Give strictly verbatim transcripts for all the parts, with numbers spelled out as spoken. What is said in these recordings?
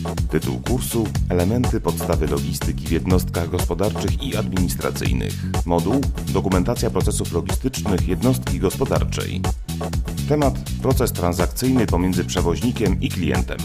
Tytuł kursu: Elementy podstawy logistyki w jednostkach gospodarczych i administracyjnych. Moduł: Dokumentacja procesów logistycznych jednostki gospodarczej. Temat: proces transakcyjny pomiędzy przewoźnikiem i klientem.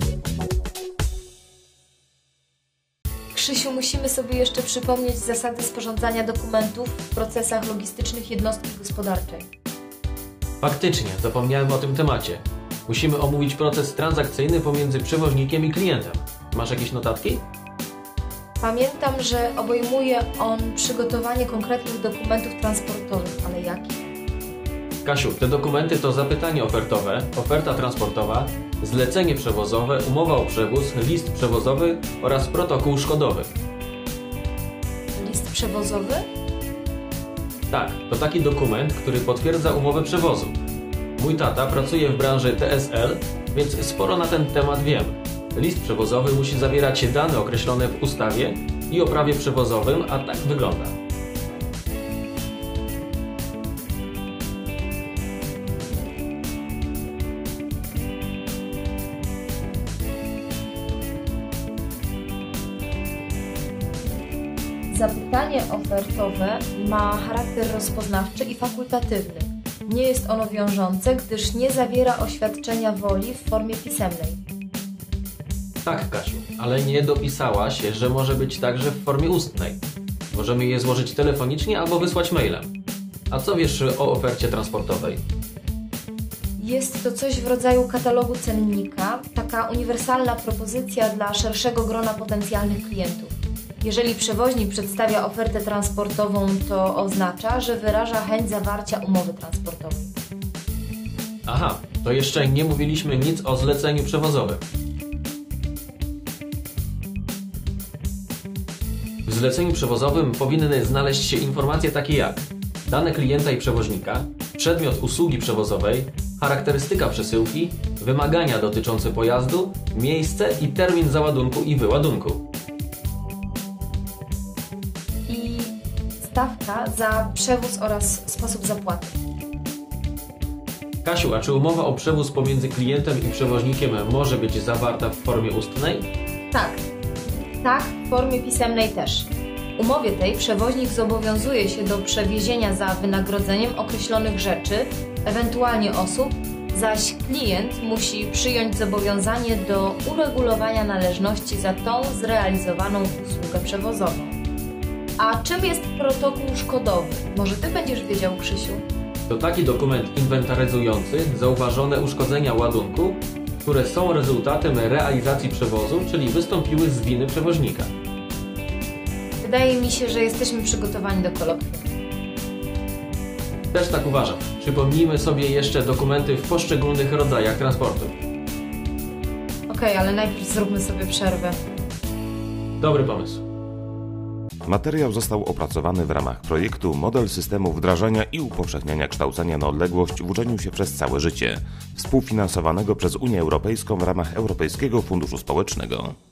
Krzysiu, musimy sobie jeszcze przypomnieć zasady sporządzania dokumentów w procesach logistycznych jednostki gospodarczej. Faktycznie, zapomniałem o tym temacie. Musimy omówić proces transakcyjny pomiędzy przewoźnikiem i klientem. Masz jakieś notatki? Pamiętam, że obejmuje on przygotowanie konkretnych dokumentów transportowych, ale jakich? Kasiu, te dokumenty to zapytanie ofertowe, oferta transportowa, zlecenie przewozowe, umowa o przewóz, list przewozowy oraz protokół szkodowy. List przewozowy? Tak, to taki dokument, który potwierdza umowę przewozu. Mój tata pracuje w branży T S L, więc sporo na ten temat wiem. List przewozowy musi zawierać dane określone w ustawie i o prawie przewozowym, a tak wygląda. Zapytanie ofertowe ma charakter rozpoznawczy i fakultatywny. Nie jest ono wiążące, gdyż nie zawiera oświadczenia woli w formie pisemnej. Tak, Kasiu, ale nie dopisałaś, że może być także w formie ustnej. Możemy je złożyć telefonicznie albo wysłać mailem. A co wiesz o ofercie transportowej? Jest to coś w rodzaju katalogu cennika, taka uniwersalna propozycja dla szerszego grona potencjalnych klientów. Jeżeli przewoźnik przedstawia ofertę transportową, to oznacza, że wyraża chęć zawarcia umowy transportowej. Aha, to jeszcze nie mówiliśmy nic o zleceniu przewozowym. W zleceniu przewozowym powinny znaleźć się informacje takie jak dane klienta i przewoźnika, przedmiot usługi przewozowej, charakterystyka przesyłki, wymagania dotyczące pojazdu, miejsce i termin załadunku i wyładunku. I stawka za przewóz oraz sposób zapłaty. Kasiu, a czy umowa o przewóz pomiędzy klientem i przewoźnikiem może być zawarta w formie ustnej? Tak. Tak, w formie pisemnej też. W umowie tej przewoźnik zobowiązuje się do przewiezienia za wynagrodzeniem określonych rzeczy, ewentualnie osób, zaś klient musi przyjąć zobowiązanie do uregulowania należności za tą zrealizowaną usługę przewozową. A czym jest protokół szkodowy? Może Ty będziesz wiedział, Krzysiu? To taki dokument inwentaryzujący zauważone uszkodzenia ładunku, które są rezultatem realizacji przewozu, czyli wystąpiły z winy przewoźnika. Wydaje mi się, że jesteśmy przygotowani do kolokwium. Też tak uważam. Przypomnijmy sobie jeszcze dokumenty w poszczególnych rodzajach transportu. Okej, ale najpierw zróbmy sobie przerwę. Dobry pomysł. Materiał został opracowany w ramach projektu Model systemu wdrażania i upowszechniania kształcenia na odległość w uczeniu się przez całe życie, współfinansowanego przez Unię Europejską w ramach Europejskiego Funduszu Społecznego.